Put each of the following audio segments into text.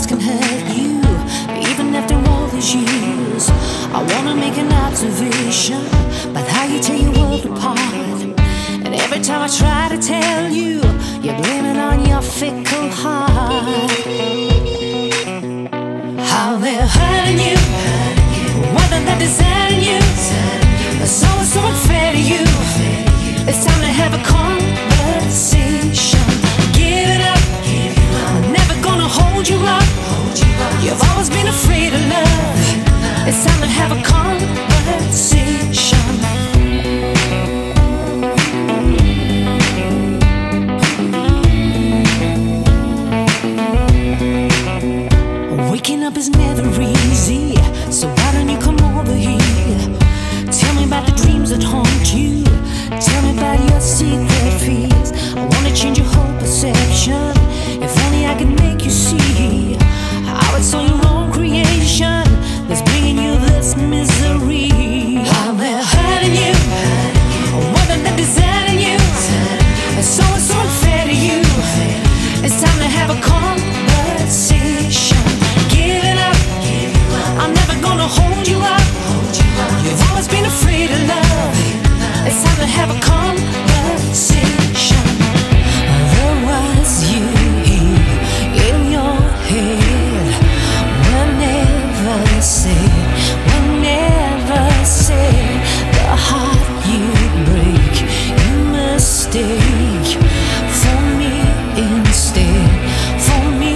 words can hurt you, even after all these years. I wanna make an observation about how you tear your world apart. And every time I try to tell you, you blame it on your fickle heart. How they're hurting you, whether they're deserting you, it's always so unfair to you. It's time to have a conversation. Give it up, I'm never gonna hold you up. You've always been afraid of love. It's time to have a conversation. Waking up is never easy, so why don't you come over here? Tell me about the dreams that haunt you. Tell me about your secret fears. I wanna change your whole perception. If only I could make you see how it's all your own creation that's bringing you this misery. How they're hurting you, whether they're deserting you, it's always so unfair to you. It's time to have a conversation. Give it up, I'm never gonna hold you up. You've always been afraid of love. It's time to have a conversation. There was you in your head. Whenever said the heart you break, you mistake for me instead, for me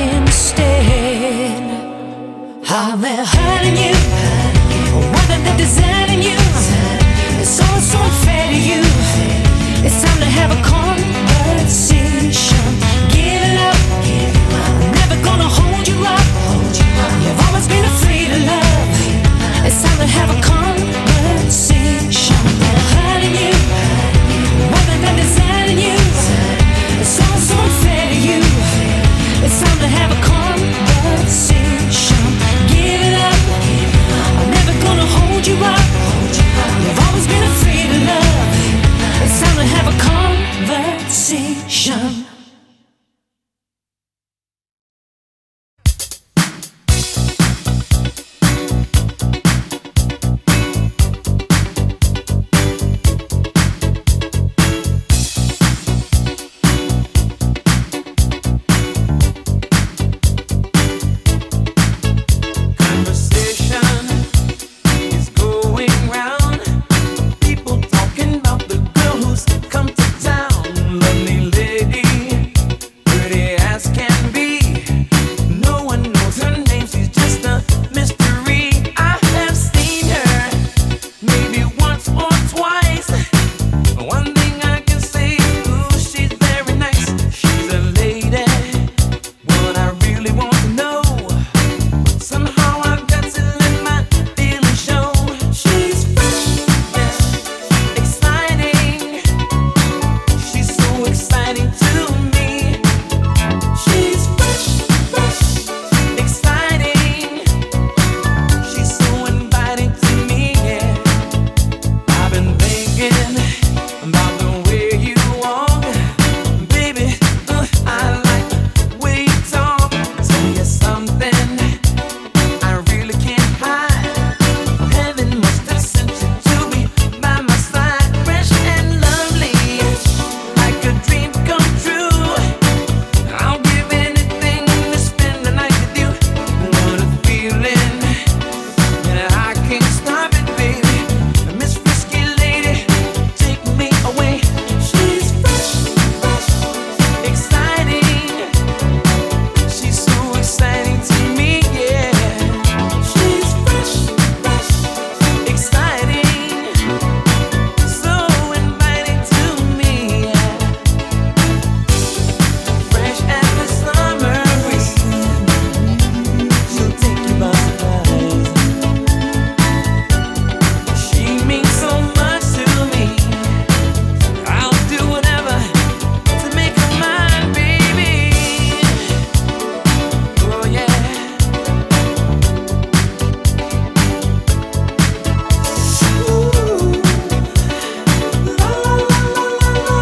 instead. How they're hurting you, whether they're deserting you, it's always so unfair to you. It's time to have a conversation. Give it up, I'm never gonna hold you up. You've always been afraid of love. It's time to have a conversation. They're hurting you, whether they're deserting you, it's always so unfair to you. It's time to have a conversation. Give it up, I'm never gonna hold you up. You've always been afraid of love. It's time to have a conversation.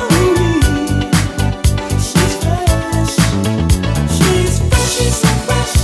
She's so fresh.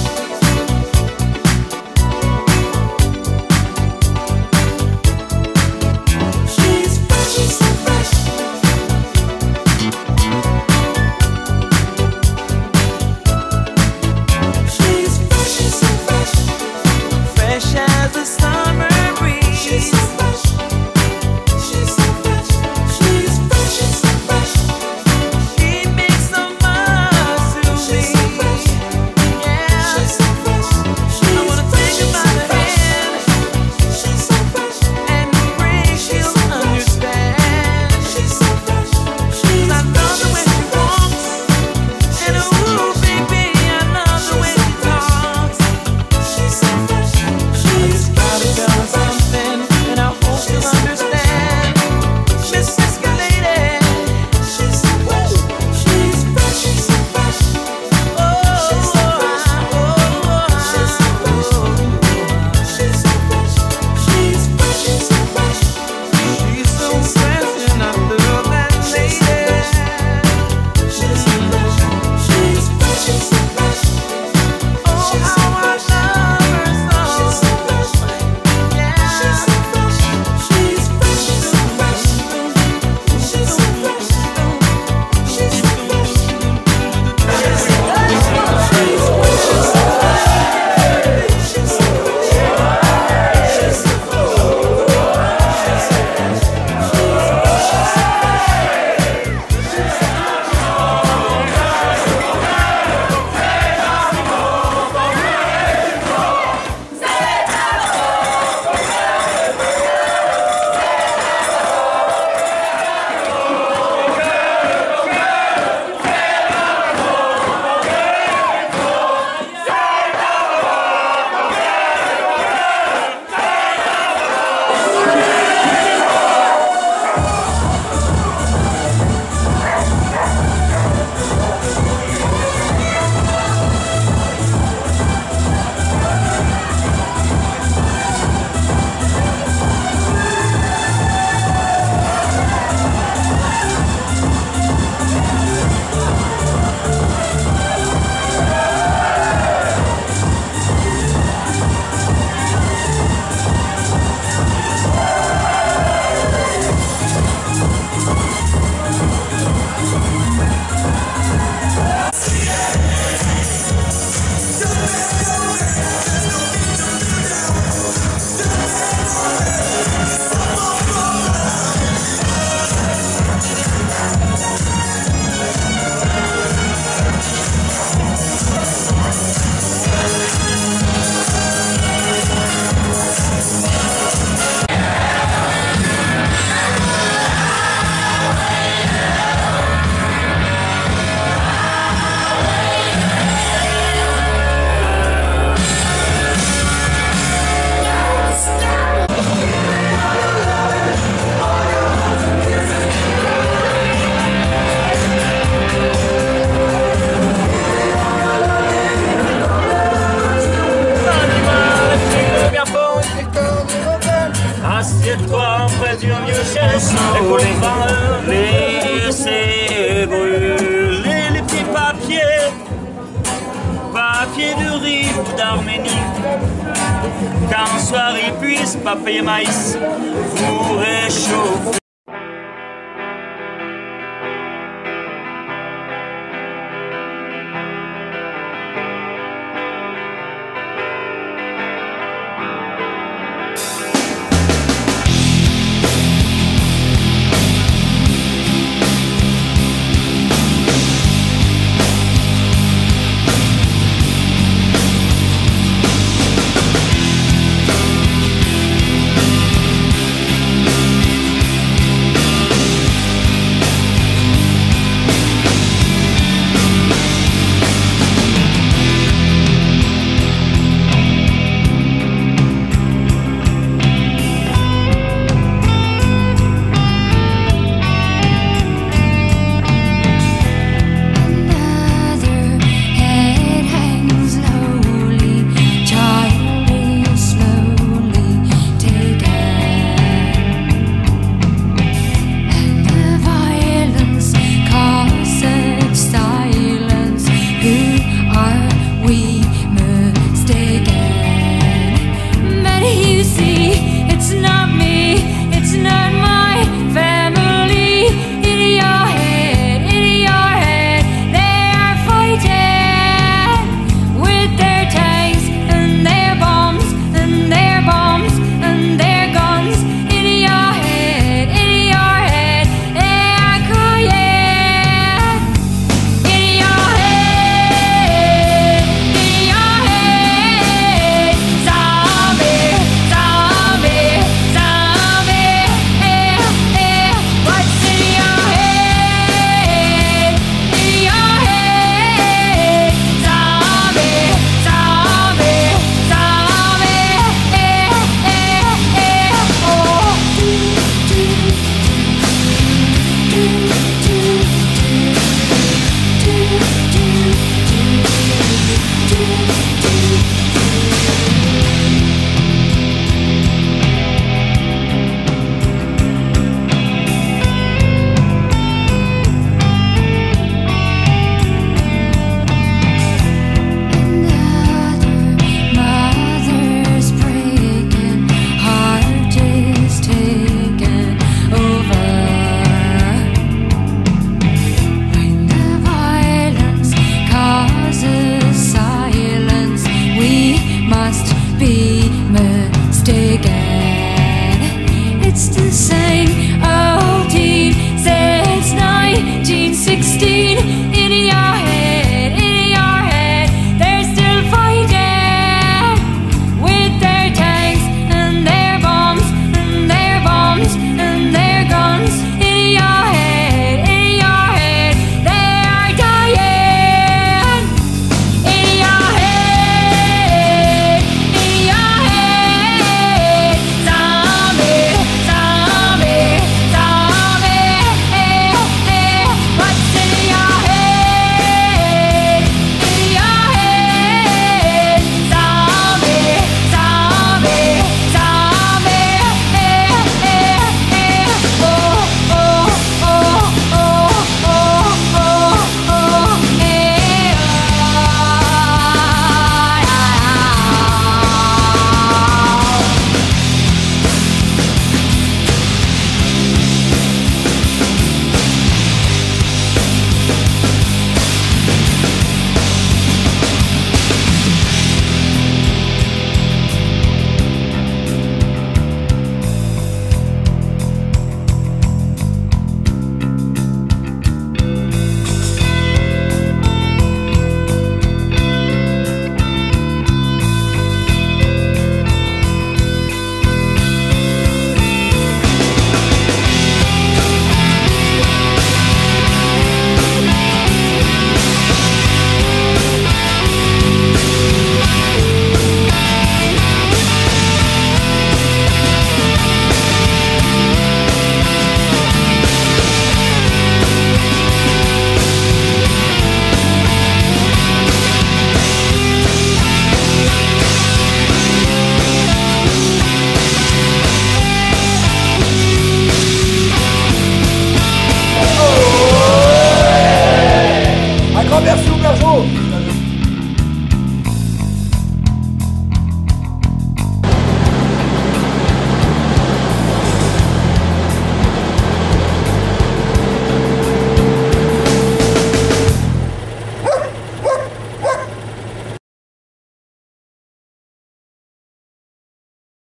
Géorgie ou d'Arménie. Car un soir ils puissent pas payer maïs, vous réchauffer.